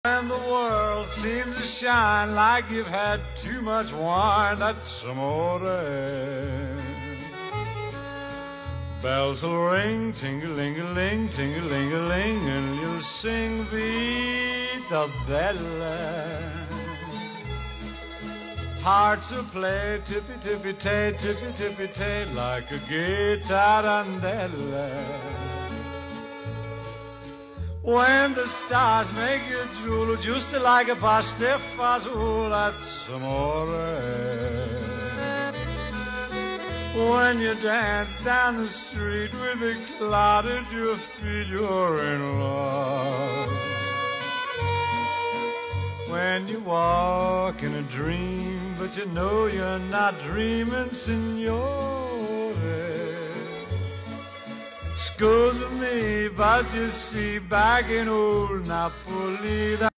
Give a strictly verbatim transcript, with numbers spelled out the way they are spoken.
When the world seems to shine like you've had too much wine, that's amore. Bells will ring, ting-a-ling-a-ling, ting-a-ling-a-ling, and you'll sing Vita Bella. Hearts will play tippy-tippy-tay, tippy-tippy-tay, like a gay tarantella. When the stars make you drool, just like a pastifazool, that's amore. When you dance down the street with a cloud at your feet, you're in love. When you walk in a dream, but you know you're not dreaming, signore. Scusa me, but you see, back in old Napoli,